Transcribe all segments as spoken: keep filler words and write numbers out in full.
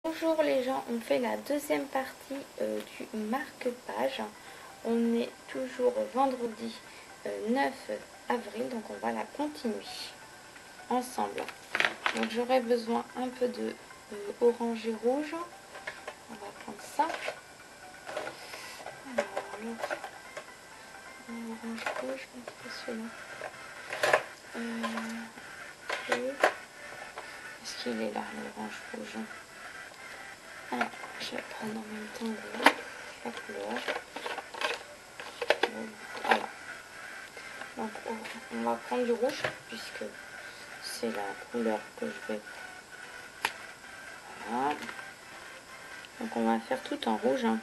Bonjour les gens, on fait la deuxième partie euh, du marque-page. On est toujours vendredi euh, neuf avril, donc on va la continuer ensemble. Donc j'aurai besoin un peu de euh, orange et rouge. On va prendre ça. Alors l'orange rouge, c'est celui-là. Euh, Est-ce qu'il est là, l'orange rouge? Alors, je vais prendre en même temps la couleur. Voilà. Donc, on va prendre du rouge, puisque c'est la couleur que je vais. Voilà. Donc, on va faire tout en rouge. Hein.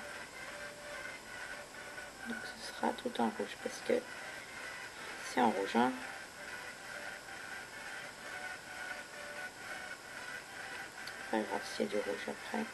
Donc, ce sera tout en rouge, parce que c'est en rouge. Hein. Pas grave, c'est du rouge après.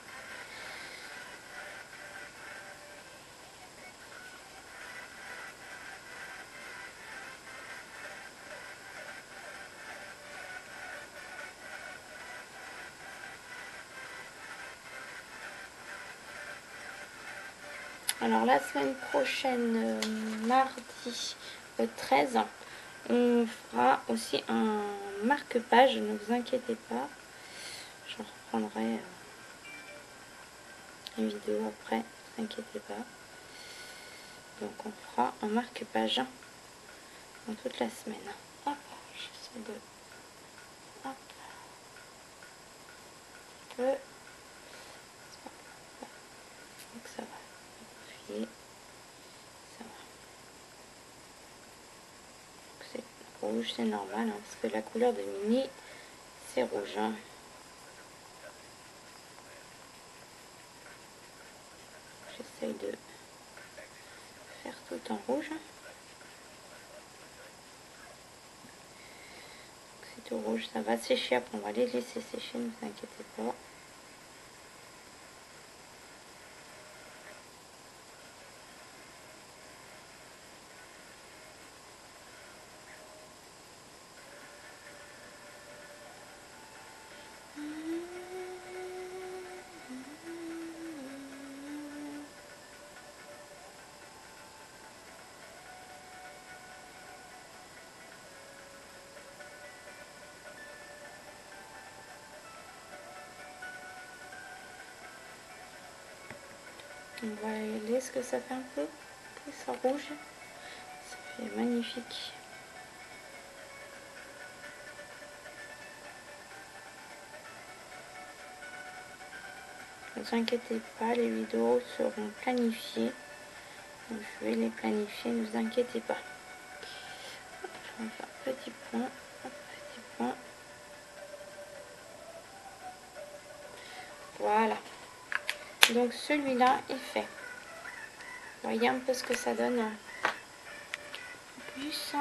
Alors la semaine prochaine, euh, mardi euh, treize, on fera aussi un marque-page, ne vous inquiétez pas. Je reprendrai euh, une vidéo après, ne vous inquiétez pas. Donc on fera un marque-page dans toute la semaine. Hop, j'essaie de... Hop. Un peu. Donc ça va. Appuyer. Ça va. C'est rouge, c'est normal, hein, parce que la couleur de Mini, c'est rouge. Hein. J'essaye de faire tout en rouge. C'est tout rouge, ça va sécher. Après, on va les laisser sécher, ne vous inquiétez pas. Donc voilà, est-ce que ça fait un peu que ça rouge? Ça fait magnifique. Ne vous inquiétez pas, les vidéos seront planifiées. Donc, je vais les planifier, ne vous inquiétez pas. Je vais faire un petit point, un petit point. Voilà. Donc celui-là est fait. Voyez un peu ce que ça donne. En plus,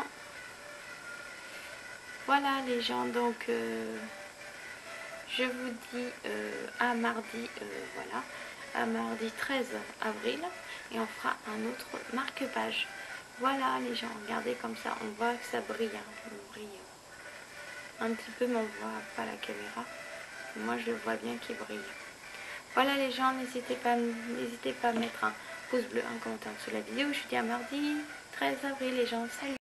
voilà les gens. Donc euh, je vous dis euh, à mardi, euh, voilà, à mardi treize avril, et on fera un autre marque-page. Voilà les gens, regardez comme ça, on voit que ça brille, hein, on brille un petit peu, mais on voit pas la caméra. Moi je le vois bien qu'il brille. Voilà les gens, n'hésitez pas, n'hésitez pas à mettre un pouce bleu, un commentaire sous la vidéo. Je vous dis à mardi treize avril les gens, salut.